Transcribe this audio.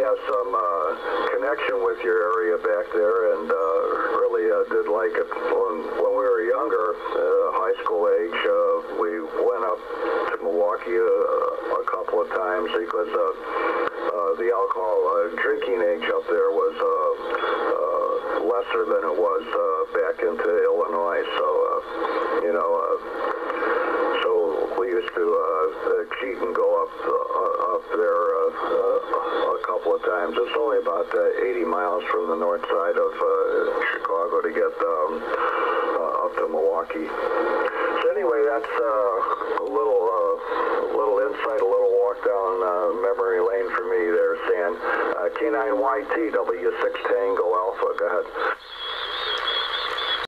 have some connection with your area back there, and really did like it. When we were younger, high school age, we went up to Milwaukee a couple of times because the alcohol drinking age up there was lesser than it was back into Illinois. So, so we used to cheat and go up there a couple of times. It's only about 80 miles from the north side of Chicago to get up to Milwaukee. So anyway, that's a little insight, a little walk down memory lane for me there, San. K9YT W6 Tango Alpha. Go ahead.